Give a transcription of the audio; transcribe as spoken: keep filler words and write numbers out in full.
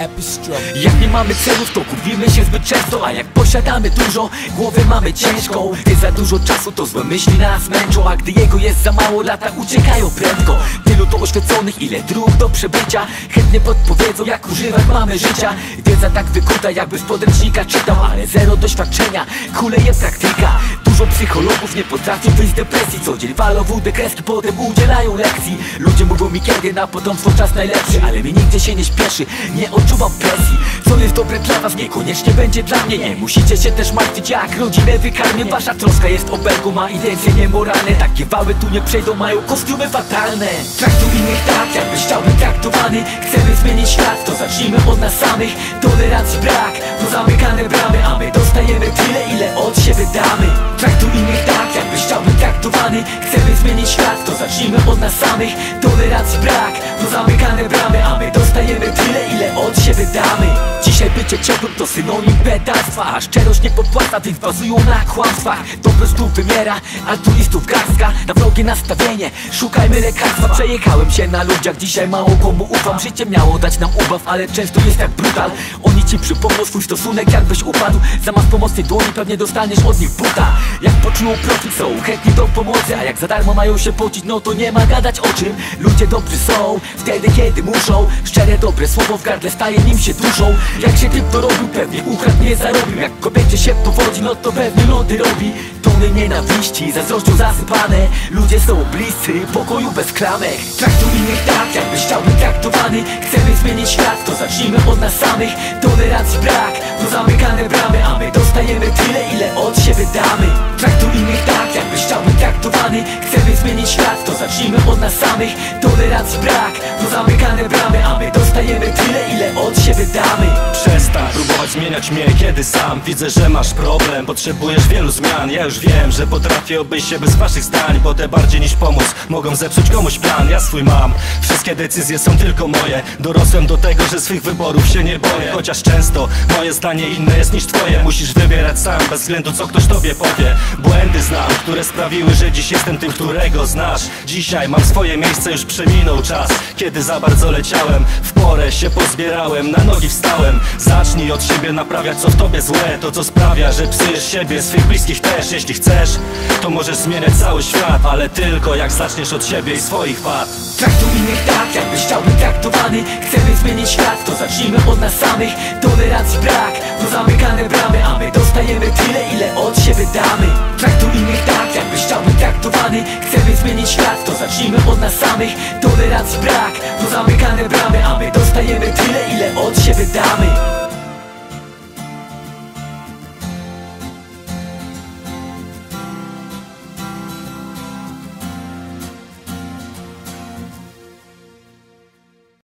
Jak nie mamy celów, to gubimy się zbyt często. A jak posiadamy dużo, głowę mamy ciężką. Gdy za dużo czasu, to złe myśli nas męczą. A gdy jego jest za mało, lata uciekają prędko. Tylu to oświeconych, ile dróg do przebycia. Chętnie podpowiedzą, jak używać mamy życia. Wiedza tak wykuta, jakby z podręcznika czytał, ale zero doświadczenia, kuleje praktyka. Dużo psychologów nie potrafią wyjść z depresji. Co dzień walą wódę kreski, potem udzielają lekcji. Ludzie mówią mi, kiedy na potomstwo czas najlepszy, ale mi nigdzie się nie śpieszy, nie odczuwam presji. Co jest dobre dla was, niekoniecznie będzie dla mnie. Nie musicie się też martwić, jak rodzinę wykarmię. Wasza troska jest obelgą, ma intencje niemoralne. Takie wały tu nie przejdą, mają kostiumy fatalne. Traktuj innych tak, jakbyś chciał być traktowany. Chcemy zmienić świat, to zacznijmy od nas samych. Tolerancji brak, to zamykane bramy, a my dostajemy tyle, ile od siebie damy. Traktuj innych tak, jakbyś chciał być traktowany. Chcemy zmienić świat, to zacznijmy od nas samych. Tolerancji brak, to zamykane bramy, a my dostajemy tyle, ile od siebie damy. Dzisiaj bycie ciepłym to synonim pedalstwa, a szczerość nie popłaca, więc bazują na kłamstwach. Dobro tu wymiera, altruistów garstka. Na wrogie nastawienie, szukajmy lekarstwa. Przejechałem się na ludziach, dzisiaj mało komu ufam. Życie miało dać nam ubaw, ale często jest jak brutal. Oni ci przypomną swój stosunek, jakbyś upadł. Zamiast pomocnej dłoni pewnie dostaniesz od nich buta. Jak poczują profit, są chętni do pomocy, a jak za darmo mają się pocić, no to nie ma gadać o czym. Ludzie dobrzy są wtedy, kiedy muszą. Szczere, dobre słowo w gardle staje, nim się duszą. Jak się typ to robił, pewnie ukradł, nie zarobił. Jak kobiecie się powodzi, no to pewnie lody robi. Tony nienawiści, zazdrością zasypane. Ludzie są bliscy, pokoju bez klamek. Traktuj innych tak, jakbyś chciał być traktowany. Chcemy zmienić świat, to zacznijmy od nas samych. Tolerancji brak, to zamykane bramy, a my dostajemy tyle, ile od siebie damy. Traktuj innych tak, jakbyś chciał być traktowany. Chcemy zmienić świat, to zacznijmy od nas samych. Tolerancji brak, to zamykane bramy, a my dostajemy tyle, ile od siebie damy. Przestań próbować zmieniać mnie, kiedy sam widzę, że masz problem. Potrzebujesz wielu zmian, ja już wiem, że potrafię obejść się bez waszych zdań, bo te bardziej niż pomóc mogą zepsuć komuś plan. Ja swój mam, wszystkie decyzje są tylko moje. Dorosłem do tego, że swych wyborów się nie boję. Chociaż często moje zdanie inne jest niż twoje. Musisz wybierać sam, bez względu co ktoś tobie powie. Błędy znam, które sprawiły, że dziś jestem tym, którego znasz. Dzisiaj mam swoje miejsce, już przeminął czas, kiedy za bardzo leciałem. W porę się pozbierałem, na nogi wstałem. Zacznij od siebie naprawiać, co w tobie złe. To co sprawia, że psujesz siebie, swych bliskich też. Jeśli chcesz, to możesz zmieniać cały świat, ale tylko jak zaczniesz od siebie i swoich wad. Traktuj innych tak, jakbyś chciał być traktowany. Chcemy zmienić świat, to zacznijmy od nas samych. Tolerancji brak, to zamykane bramy, a my dostajemy tyle, ile od siebie damy. Traktuj innych tak, jakbyś chciał być traktowany. Chcemy zmienić świat, to zacznijmy od nas samych. Tolerancji brak, to zamykane bramy, a my dostajemy tyle, ile od siebie damy.